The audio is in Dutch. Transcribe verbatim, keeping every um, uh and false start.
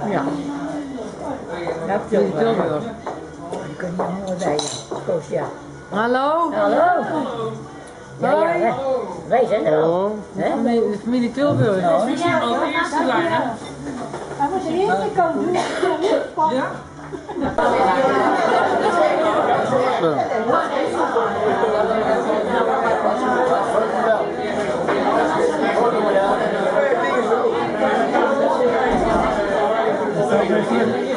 Ja. Ja, Tilburg. Tilburg. Je kunt niet allemaal bij je. Koos, ja. Hallo? Hallo. Ja, ja, wij, wij zijn er al. De familie, de familie Tilburg. Ja, misschien wel de eerste zijn, hè? Hij was de eerste kant. Ja? Ja.